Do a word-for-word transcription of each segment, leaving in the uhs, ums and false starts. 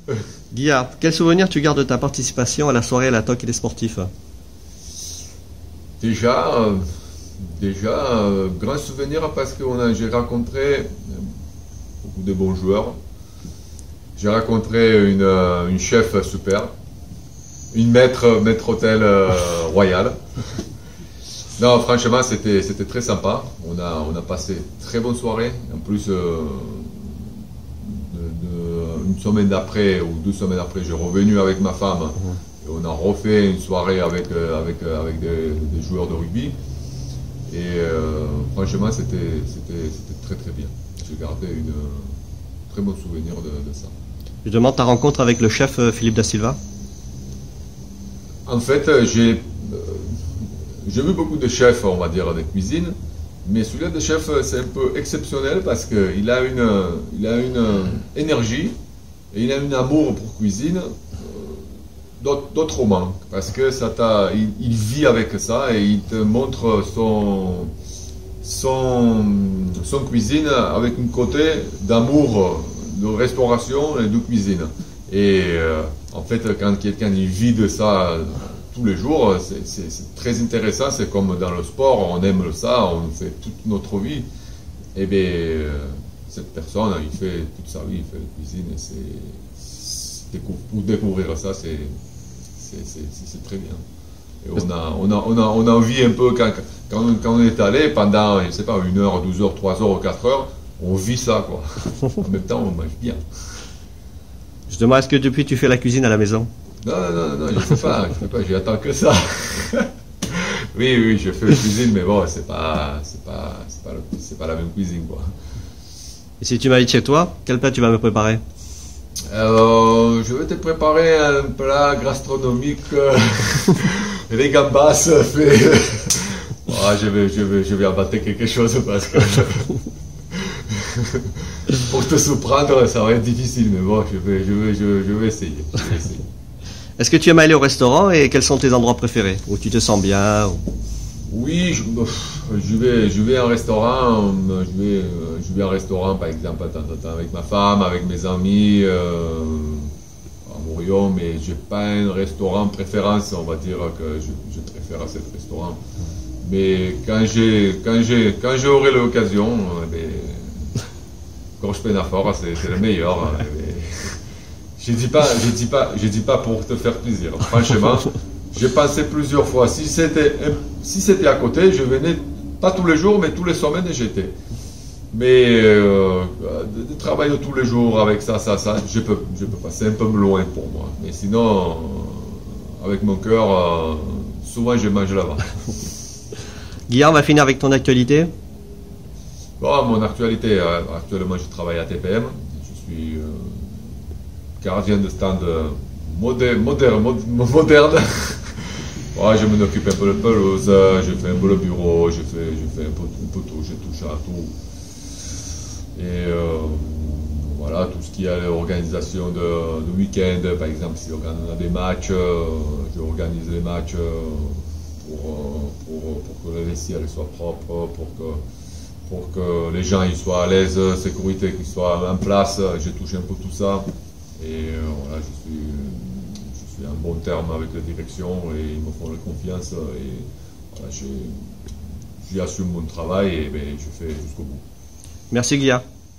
Guillard, quel souvenir tu gardes de ta participation à la soirée à la toque et des sportifs? Déjà, euh, déjà euh, grand souvenir parce que on a- j'ai rencontré beaucoup de bons joueurs. J'ai rencontré une, euh, une chef super, une maître, maître hôtel euh, royal. Non, franchement, c'était c'était très sympa. On a, on a passé très bonne soirée. En plus, euh, de- de- une semaine d'après ou deux semaines après, j'ai revenu avec ma femme. Et on a refait une soirée avec, euh, avec, euh, avec des, des joueurs de rugby. Et euh, franchement, c'était c'était- c'était très très bien. J'ai gardé une euh, très bon souvenir de, de ça. Je demande ta rencontre avec le chef euh, Philippe Da Silva. En fait, euh, j'ai euh, j'ai vu beaucoup de chefs, on va dire, de cuisine. Mais celui-là de chef, euh, c'est un peu exceptionnel parce qu'il a une, euh, il a une euh, énergie et il a un amour pour cuisine d'autres d'autres manquent parce que ça t'a, il, il vit avec ça et il te montre son, son, son cuisine avec un côté d'amour de restauration et de cuisine. Et euh, en fait, quand quelqu'un il vit de ça tous les jours, c'est- c'est c'est très intéressant. C'est comme dans le sport, on aime ça, on fait toute notre vie. Et bien, euh, cette personne, il fait toute sa vie, il fait la cuisine. Et c'est, c'est décou- pour découvrir ça, c'est c'est- c'est- c'est- c'est très bien. Et on a, on a, on a, on a envie un peu, quand, quand, on- quand on est allé pendant, je sais pas, une heure, douze heures, trois heures ou quatre heures, on vit ça, quoi. En même temps, on mange bien. Je demande, est-ce que depuis tu fais la cuisine à la maison? Non, non, non, non, je ne fais pas, je fais pas, j'attends que ça. Oui, oui, je fais la cuisine, mais bon, c'est pas, c'est pas, c'est pas, le- c'est pas la même cuisine, quoi. Et si tu m'invites chez toi, quel plat tu vas me préparer? Alors, je vais te préparer un plat gastronomique, euh, les gambas fait. Ah, je vais, je vais, je vais inventer quelque chose parce que pour te surprendre, ça va être difficile, mais bon, je vais, je vais, je, je vais essayer. Je vais essayer. Est-ce que tu aimes aller au restaurant et quels sont tes endroits préférés où tu te sens bien? ou- Oui, je, je vais, je vais à un restaurant, je vais, je vais à un restaurant par exemple de temps en temps avec ma femme, avec mes amis, euh, à Mourion, mais j'ai pas un restaurant préférence, on va dire que je, je préfère à ce restaurant. Mais quand j'ai, quand j'ai, quand j'aurai l'occasion, eh ben, Gorge Penafort, c'est, c'est le meilleur. eh ben, je dis pas, je dis pas, je dis pas pour te faire plaisir. Franchement, j'ai pensé plusieurs fois. Si c'était, si c'était à côté, je venais pas tous les jours, mais tous les semaines j'étais. Mais euh, de, de travailler tous les jours avec ça, ça, ça, je peux, je peux pas. C'est un peu loin pour moi. Mais sinon, euh, avec mon cœur, euh, souvent je mange là-bas. Guillaume, on va finir avec ton actualité. Bon, mon actualité, euh, actuellement je travaille à T P M. Je suis euh, gardien de stand euh, moderne, moderne, mod- moderne. Ouais, je m'en occupe un peu de pelouse, je fais un peu le bureau, je fais, je fais un, peu, un peu tout, je touche à tout. Et euh, voilà, tout ce qui est l'organisation de, de week-end, par exemple, si on a des matchs, euh, je organise les matchs euh, pour, euh, pour, pour que le vestiaire soit propre, pour que, pour que les gens ils soient à l'aise, sécurité qui soit en place, je touche un peu tout ça. Et euh, voilà, je suis, je suis en bon terme avec la direction et ils me font la confiance. Et voilà, j'ai- j'assume mon travail et ben, je fais jusqu'au bout. Merci Guillaume.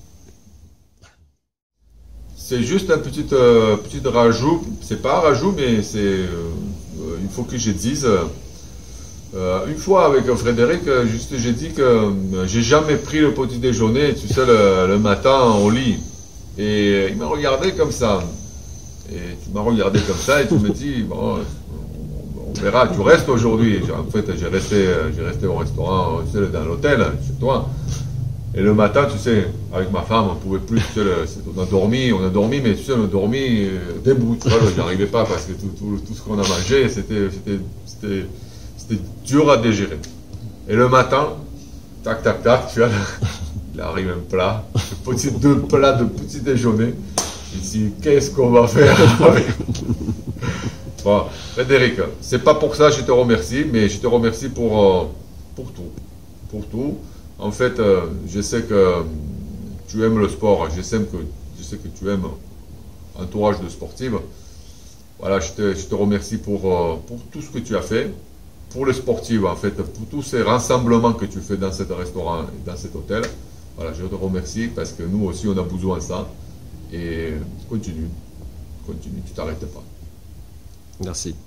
C'est juste un petit, euh, petit rajout, c'est pas un rajout, mais c'est, euh, euh, il faut que je dise. Euh, une fois avec Frédéric, euh, juste j'ai dit que euh, j'ai jamais pris le petit déjeuner, tu sais, le, le matin au lit. Et euh, il m'a regardé comme ça. Et tu m'as regardé comme ça et tu me dis, bon, on, on verra, tu restes aujourd'hui. En fait, j'ai resté, euh, j'ai resté au restaurant, tu sais, dans l'hôtel, chez toi. Et le matin, tu sais, avec ma femme, on pouvait plus, tu sais, le- c'est- on a dormi, on a dormi, mais tu sais, on a dormi euh, debout, tu vois, j'y arrivais pas parce que tout, tout, tout ce qu'on a mangé, c'était, c'était, c'était, c'était dur à digérer. Et le matin, tac, tac, tac, tu vois, il arrive un plat, un petit, deux plats de petit déjeuner. Il dit, qu'est-ce qu'on va faire avec... Bon, Frédéric, c'est pas pour ça que je te remercie, mais je te remercie pour, euh, pour tout. Pour tout. En fait, euh, je sais que tu aimes le sport, je sais que, je sais que tu aimes, entre entourage de sportives. Voilà, je te, je te remercie pour, euh, pour tout ce que tu as fait, pour les sportives en fait, pour tous ces rassemblements que tu fais dans ce restaurant et dans cet hôtel. Voilà, je te remercie parce que nous aussi on a besoin de ça. Et continue, continue, tu t'arrêtes pas. Merci.